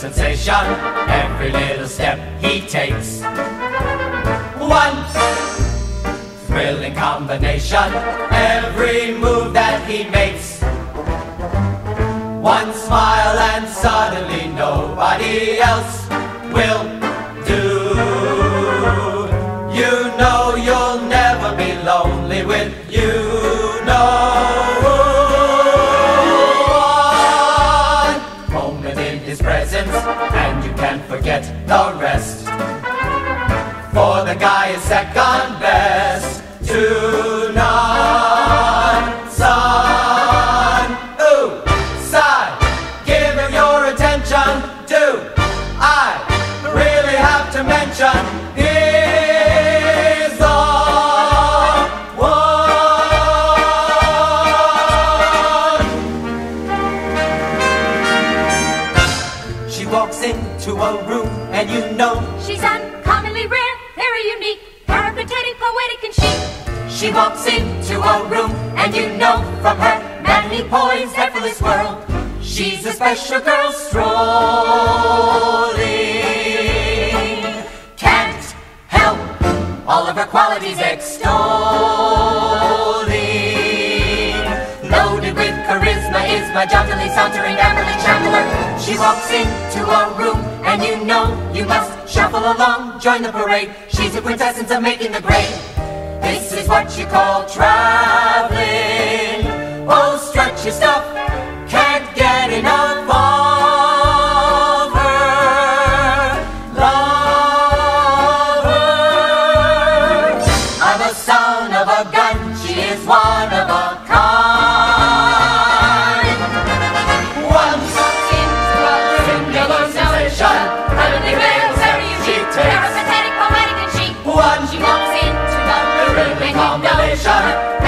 sensation, every little step he takes. One thrilling combination, every move that he makes. One smile and suddenly nobody else will do. You know you'll never be lonely with you. And you can't forget the rest, for the guy is second best to none. Son, ooh, sigh, give him your attention. Do I really have to mention he's the one? She walks into a room and you know she's uncommonly rare, very unique, peripatetic, poetic and chic. She walks into a room and you know from her manly poise, effortless whirl, she's a special girl strolling. Can't help all of her qualities extolling. Loaded with charisma is my jauntily sauntering Amberley Chandler. She walks into a room and you know you must shuffle along, join the parade. She's the quintessence of making the grade. This is what you call traveling. Oh, strut your stuff, can't get enough of her. Love her. I'm a son of a gun, she is one of a kind. One singular sensation, Heavenly rare, very unique, peripatetic, poetic and chic. one She walks into the room and you know combination,